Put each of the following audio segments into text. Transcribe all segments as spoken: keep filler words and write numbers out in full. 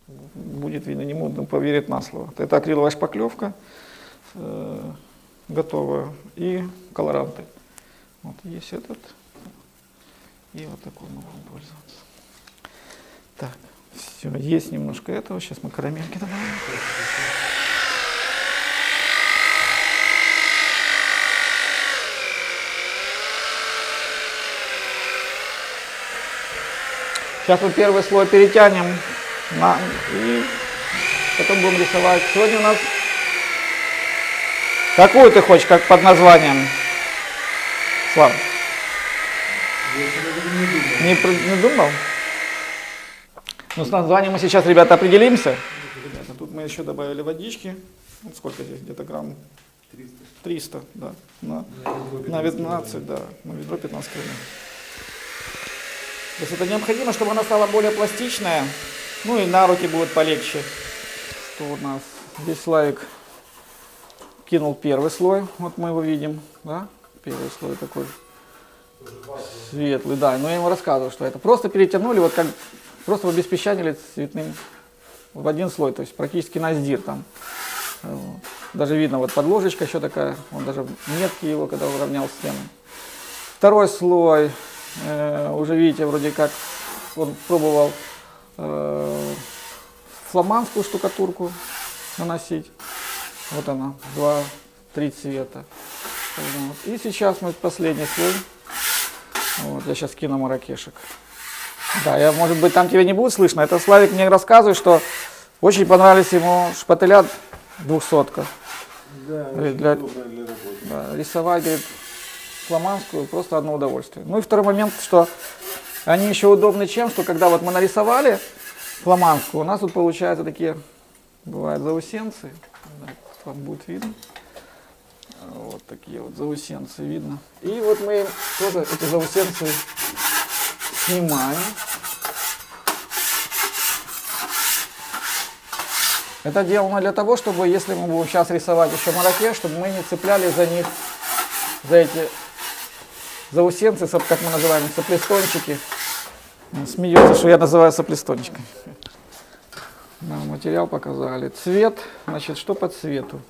будет видно, не модно поверить на слово. Это акриловая шпаклевка э, готовая и колоранты. Вот есть этот. И вот такой мы будем пользоваться. Так, все, есть немножко этого. Сейчас мы карамельки добавим. Сейчас мы первый слой перетянем на, и потом будем рисовать. Сегодня у нас... Какую ты хочешь, как под названием? Слава? Не, не думал? Ну, с названием мы сейчас, ребята, определимся. Ребята, тут мы еще добавили водички. Вот сколько здесь? Где-то грамм триста, да. На, на пятнадцать, да. На ведро пятнадцать грамм. То есть это необходимо, чтобы она стала более пластичная. Ну и на руки будет полегче. Что у нас? Здесь Славик кинул первый слой. Вот мы его видим, да? Первый слой такой светлый, да. Но я ему рассказывал, что это просто перетянули, вот как просто обеспечанили цветным в один слой. То есть практически наздир там. Вот. Даже видно, вот подложечка еще такая. Он даже метки его, когда уравнял стену. Второй слой. Э, уже видите, вроде как он пробовал э, фламандскую штукатурку наносить. Вот она, два-три цвета. Вот. И сейчас мы последний слой. Вот, я сейчас кину маракешек. Да, я, может быть, там тебя не будет слышно. Это Славик мне рассказывает, что очень понравились ему шпателя двухсотка. Да, для, для да, рисовать, говорит, фламандскую просто одно удовольствие. Ну и второй момент, что они еще удобны чем, что когда вот мы нарисовали фламандскую, у нас тут получаются такие, бывают заусенцы, вам будет видно. Вот такие вот заусенцы видно. И вот мы тоже эти заусенцы снимаем. Это делано для того, чтобы, если мы будем сейчас рисовать еще маракеш, чтобы мы не цепляли за них, за эти заусенцы, как мы называем, соплестончики. Смеется, что я называю соплестончиками. Нам материал показали. Цвет, значит, что по цвету?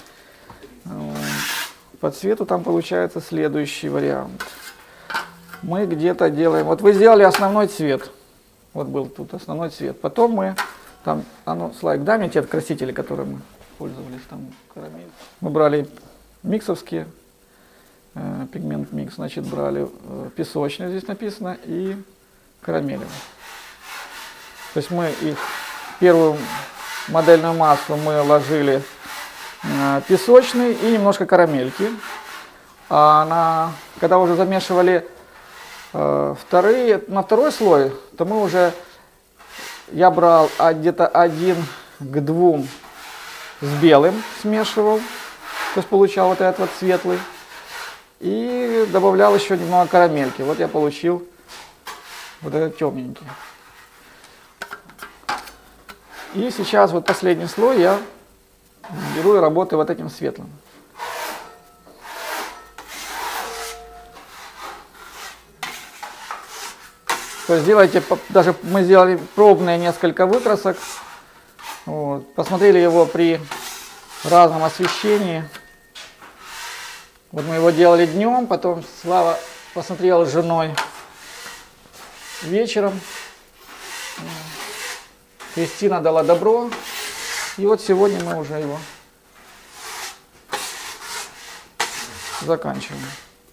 По цвету там получается следующий вариант. Мы где-то делаем, вот вы сделали основной цвет. Вот был тут основной цвет. Потом мы там, а ну, Слайк, дай мне те красители, которые мы пользовались, там карамель. Мы брали миксовские, э, пигмент микс, значит, брали э, песочный, здесь написано, и карамелевый. То есть мы их, первую модельную массу мы ложили э, песочный и немножко карамельки. А на, когда уже замешивали э, вторые, на второй слой, то мы уже... Я брал а, где-то один к двум с белым смешивал, то есть получал вот этот вот светлый. И добавлял еще немного карамельки. Вот я получил вот этот темненький. И сейчас вот последний слой я беру и работаю вот этим светлым. То есть делайте, даже мы сделали пробные несколько выкрасок, вот, посмотрели его при разном освещении. Вот мы его делали днем, потом Слава посмотрел с женой вечером. Кристина дала добро, и вот сегодня мы уже его заканчиваем.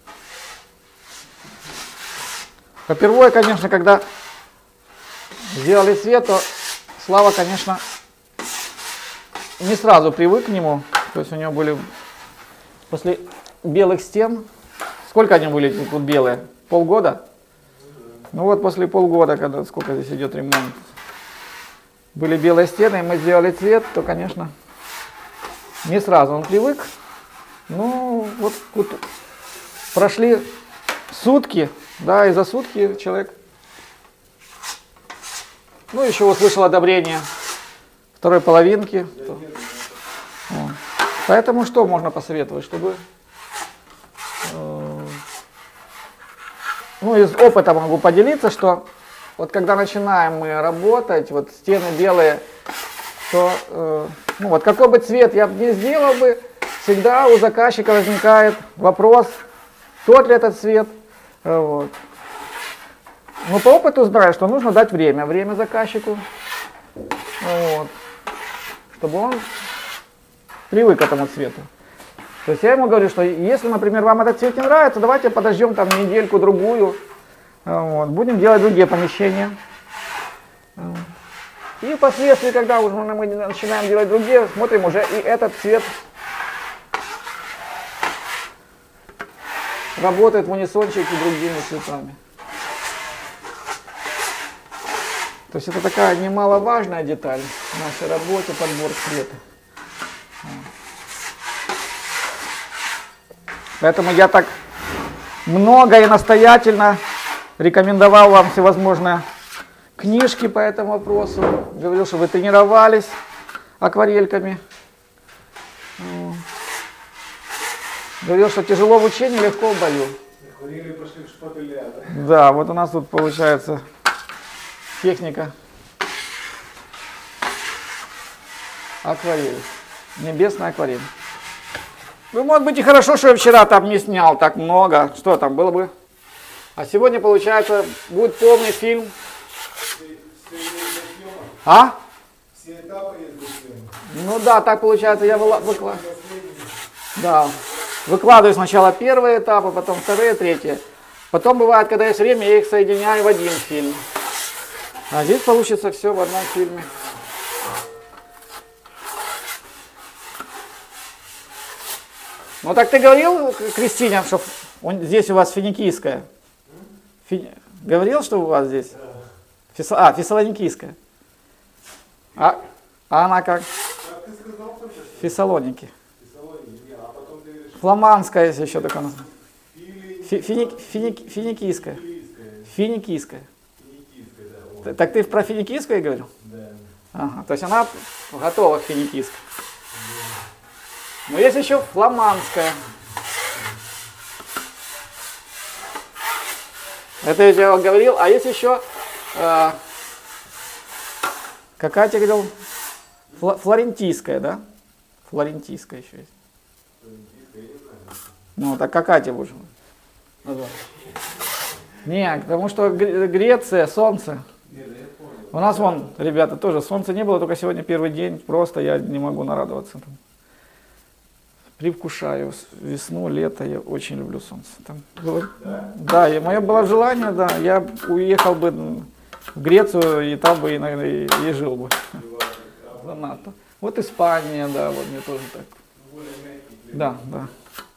Попервые, конечно, когда сделали цвет, то Слава, конечно, не сразу привык к нему. То есть у него были после белых стен, сколько они были тут белые? Полгода? Ну вот после полгода, когда сколько здесь идет ремонт, были белые стены, и мы сделали цвет, то, конечно, не сразу он привык. Ну вот, вот прошли сутки. Да, и за сутки человек, ну, еще услышал одобрение второй половинки. Вот. Поэтому что можно посоветовать, чтобы, э, ну, из опыта могу поделиться, что вот когда начинаем мы работать, вот стены белые, то, э, ну вот какой бы цвет я бы не сделал бы, всегда у заказчика возникает вопрос, тот ли этот цвет. Э, вот. Но по опыту знаю, что нужно дать время, время заказчику, вот, чтобы он привык к этому цвету. То есть я ему говорю, что если, например, вам этот цвет не нравится, давайте подождем там недельку-другую, вот, будем делать другие помещения. И впоследствии, когда уже мы начинаем делать другие, смотрим уже и этот цвет работает в унисончике с другими цветами. То есть это такая немаловажная деталь в нашей работе, подбор цвета. Поэтому я так много и настоятельно рекомендовал вам всевозможные книжки по этому вопросу. Говорил, что вы тренировались акварельками. Говорил, что тяжело в учении, легко в бою. Акварели пошли в шпателя, да? Да, вот у нас тут получается техника акварель. Небесная акварель. Ну, может быть, и хорошо, что я вчера там не снял так много. Что там было бы? А сегодня, получается, будет полный фильм. Все, все А? Все этапы есть для съемок. Ну да, так получается, я выкладываю. Да. Выкладываю сначала первые этапы, потом вторые, третьи. Потом бывает, когда есть время, я их соединяю в один фильм. А здесь получится все в одном фильме. Ну так ты говорил, Кристине, что он, здесь у вас финикийская? Фи... Говорил, что у вас здесь? Фис... А, фессалоникийская. А, а она как? Как ты сказал только что? Фессалоники. Фессалоники, а потом ты говоришь... Фламандская, если еще такое название. Фили... Фи... Финик... Финик... Финикийская. Филийская. Финикийская. Финикийская, да. Вот. Т- Так ты про финикийскую говорил? Да. Ага, то есть она готова к финикийской. Но есть еще фламандская. Это я вам говорил. А есть еще, э, какая тебе говорил, Фла- флорентийская, да? Флорентийская еще есть. Флорентийская, я не знаю. Ну, так какая тебе будешь назвать? Не, потому что Гр- Греция, солнце. Нет, я понял. У нас вон, ребята, тоже солнца не было, только сегодня первый день, просто я не могу нарадоваться. Привкушаю весну, лето, я очень люблю солнце. Там было, Да? да, и мое было желание, да, я уехал бы в Грецию, и там бы, и, наверное, и, и жил бы. За НАТО. Вот Испания, да, вот мне тоже так. Более мягкий. Да, да.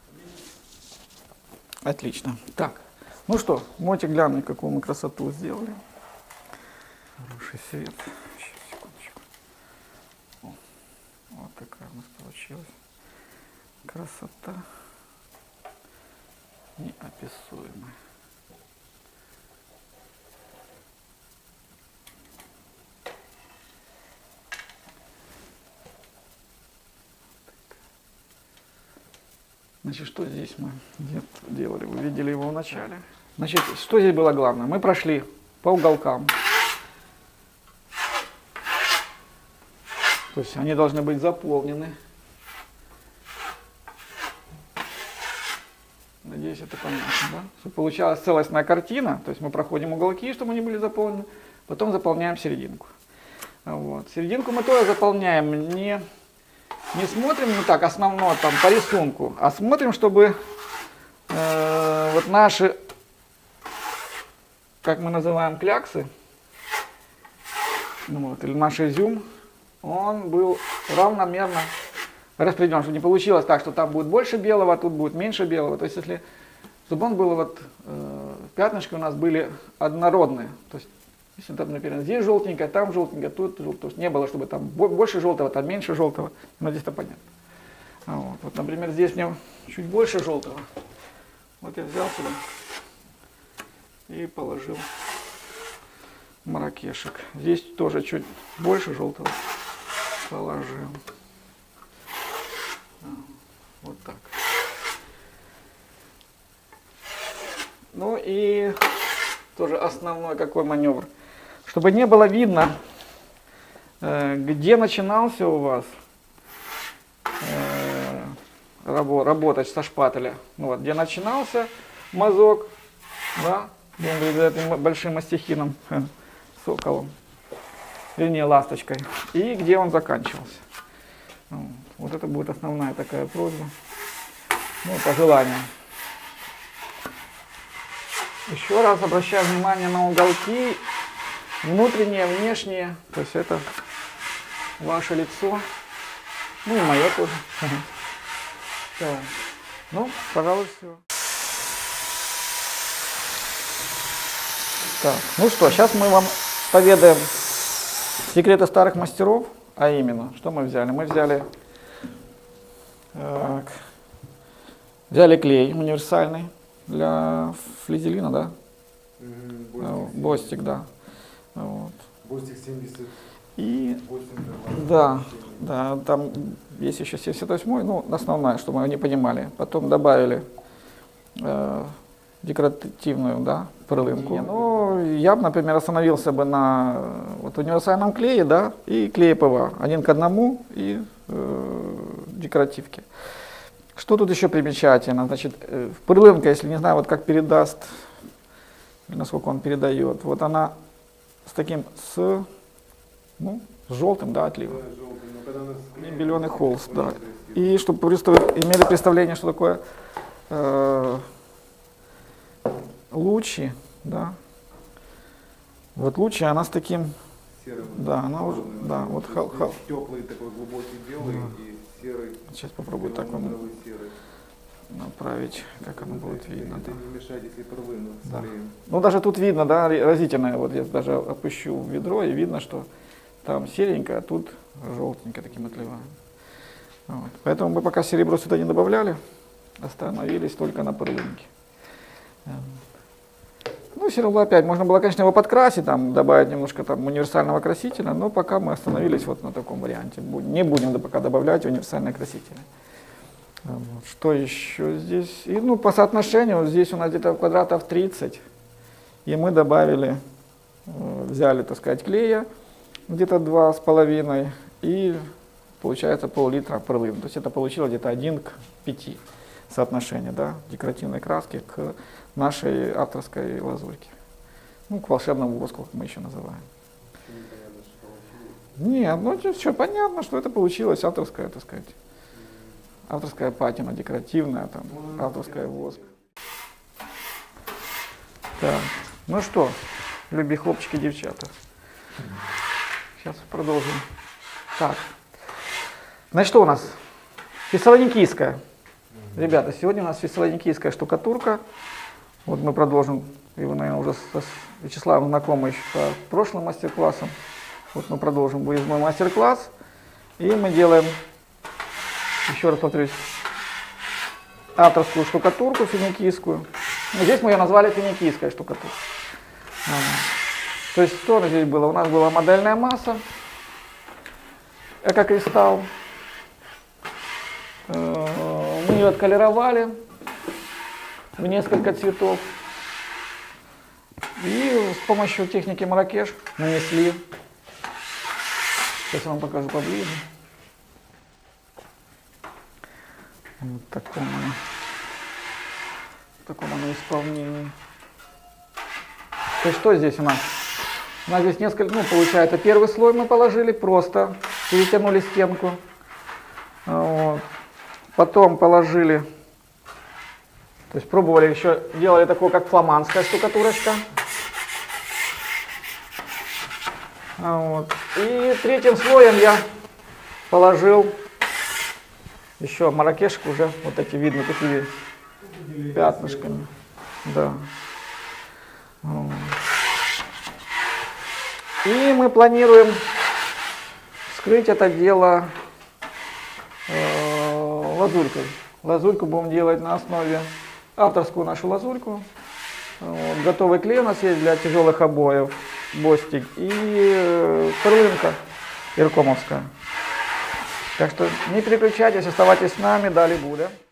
Отлично. Так, ну что, Мотик, глянь, какую мы красоту сделали. Хороший свет. Сейчас, секундочку. О, вот такая у нас получилась красота. Неописуемая. Значит, что здесь мы делали? Вы видели его в начале. Значит, что здесь было главное? Мы прошли по уголкам. То есть они должны быть заполнены. Надеюсь, это понятно, да? Чтобы получалась целостная картина. То есть мы проходим уголки, чтобы они были заполнены. Потом заполняем серединку. Вот. Серединку мы тоже заполняем не... Не смотрим, ну так, основное там по рисунку, а смотрим, чтобы э, вот наши, как мы называем, кляксы, ну вот, или наш изюм, он был равномерно распределен, чтобы не получилось так, что там будет больше белого, а тут будет меньше белого. То есть, если, чтобы он был вот, э, пятнышки у нас были однородные. То есть, если там, например, здесь желтенькое, там желтенькое, тут желтенькое. То есть не было, чтобы там больше желтого, там меньше желтого. Но здесь-то понятно. А вот. вот, например, здесь мне чуть больше желтого. Вот я взял сюда и положил маракешек. Здесь тоже чуть больше желтого положил. Вот так. Ну и тоже основной какой маневр. чтобы не было видно, э, где начинался у вас э, рабо работать со шпателя. Ну, вот, где начинался мазок, да, будем говорить, за этим большим мастихином, соколом, вернее ласточкой, и где он заканчивался. Вот, вот это будет основная такая просьба, ну, по желанию. Еще раз обращаю внимание на уголки, внутренние, внешние, то есть это ваше лицо, ну и мое тоже. Так. Ну, пожалуй, все. Так, ну что, сейчас мы вам поведаем секреты старых мастеров, а именно, что мы взяли? Мы взяли, так, взяли клей универсальный для флизелина, да? Бостик, Бостик, да. Вот. Бостик семьдесят И, восемь. да, да, там есть еще семьдесят восемь, ну, основная, чтобы мы не понимали. Потом добавили э, декоративную, да, перлинку. Ну, я бы, например, остановился бы на вот, универсальном клее, да, и клее ПВА. Один к одному и э, декоративки. Что тут еще примечательно? Значит, э, перлинка, если не знаю, вот как передаст, насколько он передает, вот она с таким, с, ну, с желтым, да, отливом. И беленый холст, да. И чтобы имели представление, что такое э, лучи, да. Вот лучи, она с таким, Серый, да, она уже, да, вот хал, хал. теплый такой глубокий белый Да. и серый. Сейчас попробую так вам перламутровый серый. направить, как оно будет видно. Это Да. не мешает, если перлину Да. склеим. Ну даже тут видно, да, разительное, вот я даже опущу в ведро и видно, что там серенькое, а тут желтенькое таким отливаем. Вот. Поэтому мы пока серебро сюда не добавляли, остановились только на перлинке. Ну, серебро опять, можно было, конечно, его подкрасить, там, добавить немножко там универсального красителя, но пока мы остановились вот на таком варианте. Не будем пока добавлять универсальные красители. Вот. Что еще здесь? И, ну, по соотношению, здесь у нас где-то квадратов тридцать, и мы добавили, взяли, так сказать, клея, где-то два с половиной, и получается пол-литра перлин. То есть это получилось где-то один к пяти соотношение, да, декоративной краски к нашей авторской лазурьке. Ну, к волшебному воску, как мы еще называем. Нет, ну что, понятно, что это получилось авторская, так сказать, авторская патина, декоративная, там, авторская воск. Так, ну что, люби хлопчики, девчата. Сейчас продолжим. Так, значит, что у нас? Фессалоникийская. Ребята, сегодня у нас фессалоникийская штукатурка. Вот мы продолжим, и вы, наверное, уже с Вячеславом знакомы еще по прошлым мастер-классам. Вот мы продолжим выездной мастер-класс. И мы делаем, еще раз повторюсь, авторскую штукатурку финикийскую. Ну, здесь мы ее назвали финикийская штукатурка. То есть что здесь было? У нас была модельная масса, эко-кристалл. Мы ее отколеровали в несколько цветов. И с помощью техники Марракеш нанесли. Сейчас я вам покажу поближе. Вот в таком оно, в таком оно исполнении. То есть что здесь у нас? У нас здесь несколько, ну, получается, первый слой мы положили, просто перетянули стенку. Вот. Потом положили, то есть пробовали еще, делали такую, как фламандская штукатурочка. Вот. И третьим слоем я положил еще марракешек, уже вот эти видно такие пятнышками. Да. Вот. И мы планируем скрыть это дело э, лазурькой. Лазурьку будем делать на основе, авторскую нашу лазурьку. Вот. Готовый клей у нас есть для тяжелых обоев, бостик, и э, перлинка иркомовская. Так что не переключайтесь, оставайтесь с нами, далее будет.